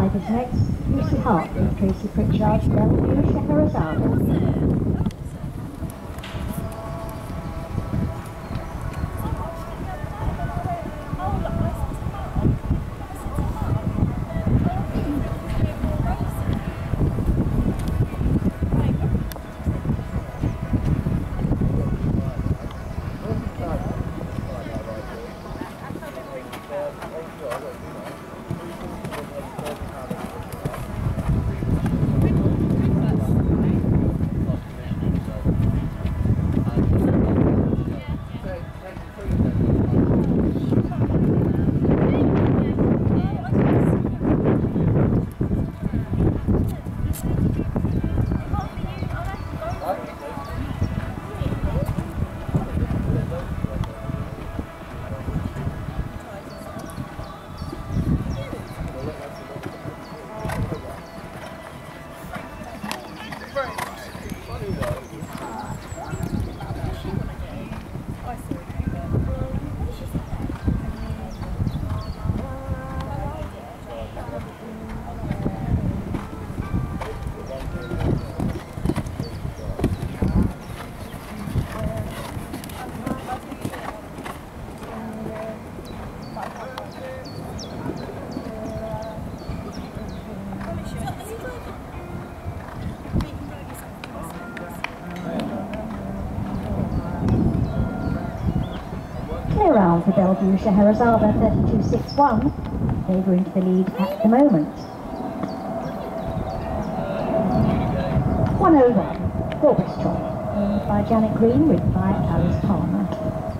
5 is next, Lucy Hart with Tracy Pritchard's Bellevue Scheherazade. Round for Bellevue Scheherazade 32.61. Over into the lead at the moment. 101, Felbridge by Janet Green, written by Alice Palmer.